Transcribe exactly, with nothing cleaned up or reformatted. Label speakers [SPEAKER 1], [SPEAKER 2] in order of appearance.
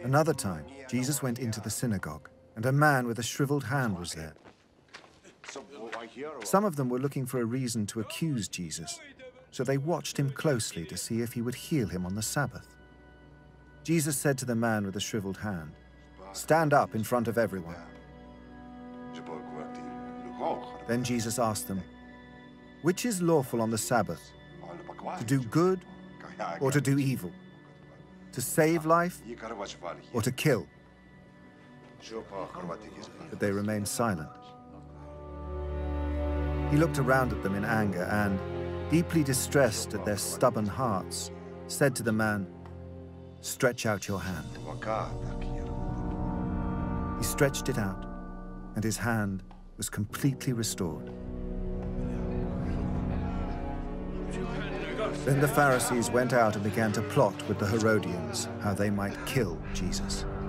[SPEAKER 1] Another time, Jesus went into the synagogue, and a man with a shriveled hand was there. Some of them were looking for a reason to accuse Jesus, so they watched him closely to see if he would heal him on the Sabbath. Jesus said to the man with the shriveled hand, "Stand up in front of everyone." Then Jesus asked them, "Which is lawful on the Sabbath, to do good or to do evil? To save life or to kill?" But they remained silent. He looked around at them in anger and, deeply distressed at their stubborn hearts, said to the man, "Stretch out your hand." He stretched it out, and his hand was completely restored. Then the Pharisees went out and began to plot with the Herodians how they might kill Jesus.